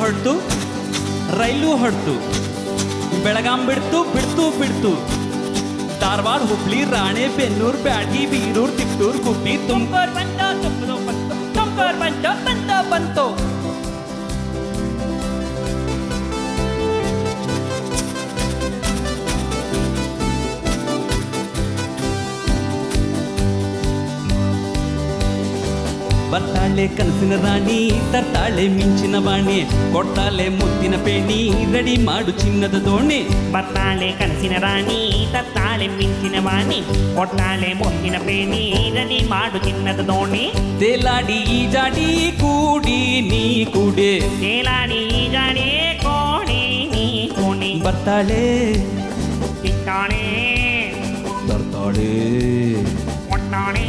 ಹೊರಟು ರೈಲು ಹೊರಟು ಬೆಳಗಾಂ ಬಿಡ್ತು ಬಿಡ್ತು ಬಿಡ್ತು ಧಾರವಾಡ ಹುಬ್ಳಿ ರಾಣೆಬೆನ್ನೂರು ಬ್ಯಾಡಗಿ ಬೀರೂರು ತಿಪ್ಟೂರು ಗುಬ್ಬಿ ತುಮಕೂರು ಬಂತು ತುಮಕೂರು ಬಂತು ಬರ್ತಾಳೆ ಕನಸಿನ ರಾಣಿ ತರ್ತಾಳೆ ಮಿಂಚಿನ ಬಾಣಿ ಕೊಡ್ತಾಳೆ ಮುತ್ತಿನ ಪೇಣಿ ರೆಡಿ ಮಾಡು ಚಿನ್ನದ ದೋಣಿ ಬರ್ತಾಳೆ ಕನಸಿನ ರಾಣಿ ತರ್ತಾಳೆ ಮಿಂಚಿನ ಬಾಣಿ ಕೊಡ್ತಾಳೆ ಮುತ್ತಿನ ಪೇಣಿ ರೆಡಿ ಮಾಡು ಚಿನ್ನದ ದೋಣಿ ತೇಲಾಡಿ ಈಜಾಡಿ ಕೂಡಿ ನೀ ಕೂಡೆ ತೇಲಾಡಿ ಈಜಾಡಿ ಕೋಡಿ ನೀ ಕೋಣಿ ಬರ್ತಾಳೆ ತಿಂತಾಳೆ ತರ್ತಾಳೆ ಕೊಡ್ತಾಳೆ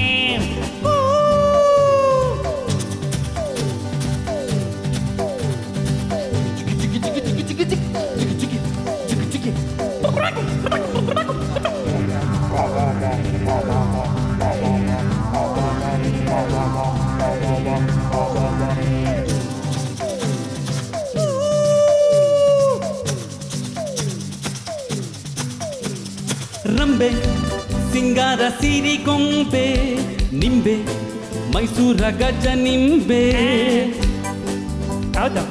ರಂಬೆ ಸಿಂಗಾರ ಸಿರಿ ಗೊಂಬೆ ನಿಂಬೆ ಮೈಸೂರ ಗಜ ನಿಂಬೆ ಹೌದು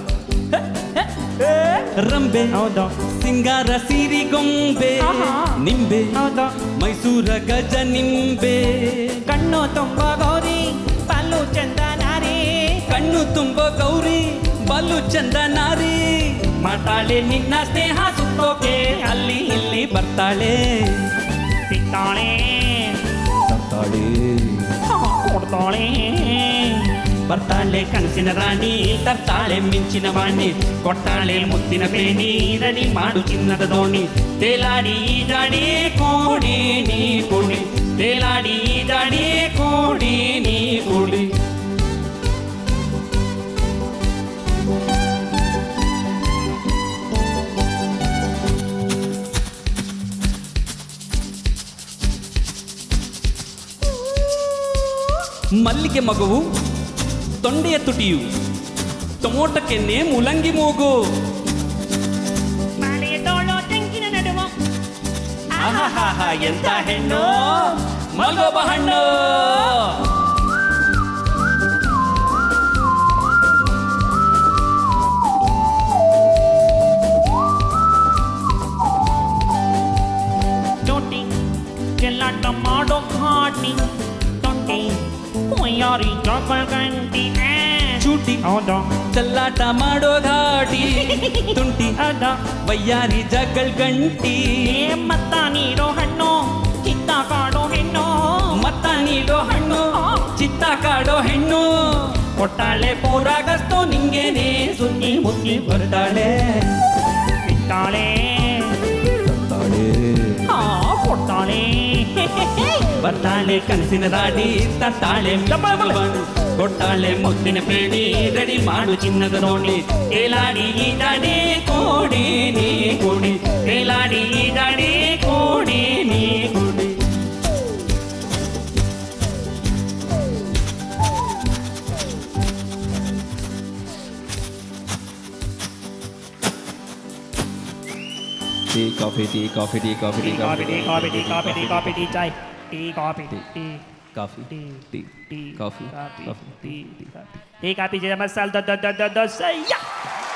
ರಂಬೆ ಹೌದು ಸಿಂಗಾರ ಸಿರಿ ಗೊಂಬೆ ನಿಂಬೆ ಹೌದು ಮೈಸೂರ ಗಜ ನಿಂಬೆ ಕಣ್ಣು ತುಂಬ ಗೌರಿ ಬಾಲು ಚಂದ ನಾರಿ ಕಣ್ಣು ತುಂಬ ಗೌರಿ ಬಾಲು ಚಂದ ನಾರಿ ಮಾತಾಳೆ ನಿನ್ನ ಸ್ನೇಹ ಸುತ್ತೋಕೆ ಅಲ್ಲಿ ಇಲ್ಲಿ ಬರ್ತಾಳೆ ತಿಂತಾಳೆ ತರ್ತಾಳೆ ಕೊಡ್ತಾಳೆ ಬರ್ತಾಳೆ ಕನಸಿನ ರಾಣಿ ತರ್ತಾಳೆ ಮಿಂಚಿನ ವಾಣಿ ಕೊಟ್ಟಾಳೆ ಮುತ್ತಿನ ಬೇಣಿ ರೆಡಿ ಮಾಡು ಚಿನ್ನದ ದೋಣಿ ತೇಲಾಡಿ ಈಜಾಡಿ ಕೋಡಿ ನೀ ಕೂಡಿ ತೇಲಾಡಿ ಈಜಾಡಿ ಕೋಡಿ ನೀ ಕೂಡಿ ಮಲ್ಲಿಗೆ ಮಗುವು ತೊಂಡೆಯ ತುಟಿಯು ಟೊಮೊಟೊ ಕೆನ್ನೆ ಮುಲಂಗಿ ಮೂಗು ತೆಂಗಿನ ನಡುವ ಆಹಾಹಾ ಎಂತ ಹೆಣ್ಣು ಮಲ್ಗೋಬ ಹಣ್ಣು ಟೊಟ್ಟಿ ಚೆಲ್ಲಾಟ ಮಾಡೋ ಘಾಟಿ ತೊಂಟಿ ಯಾರಿ ಚಾಪಲ್ ಗಂಟಿ ಚೂಟಿ ಹೌದು ಚಲ್ಲಾಟ ಮಾಡೋ ಘಾಟಿ ತುಂಟಿ ಅದ ಬಯ್ಯಾರಿ ಜಗಳ ಗಂಟಿ ಮತ್ತ ನೀಡೋ ಹಣ್ಣು ಚಿತ್ತ ಕಾಡೋ ಹೆಣ್ಣು ಮತ್ತ ನೀಡೋ ಹಣ್ಣು ಚಿತ್ತ ಕಾಡೋ ಹೆಣ್ಣು ಕೊಟ್ಟಾಳೆ ಪೂರಾಗಸ್ತೋ ನಿಂಗೇನೆ ಸುನ್ನಿ ಮುತ್ತಿ ಬರ್ತಾಳೆ ತಿಂತಾಳೆ ಕೊಡ್ತಾಳೆ ಬರ್ತಾಳೆ ಕನಸಿನ ರಾಣಿ ತರ್ತಾಳೆ ಕೊಟ್ಟಾಳೆ ಮುತ್ತಿನ ಪೇಣಿ ರೆಡಿ ಮಾಡು ಚಿನ್ನದ ದೋಣಿ ತೇಲಾಡಿ ಈಜಾಡಿ ಕೋಡಿ ನೀ ಕೂಡಿ ತೇಲಾಡಿ ಈಜಾಡಿ ಕೋಡಿ ನೀ ಕೂಡಿ tea coffee tea coffee tea coffee tea coffee tea coffee tea coffee tea coffee tea chai tea coffee tea coffee tea tea tea coffee coffee tea tea coffee tea coffee जय मसाल द द द द द सैया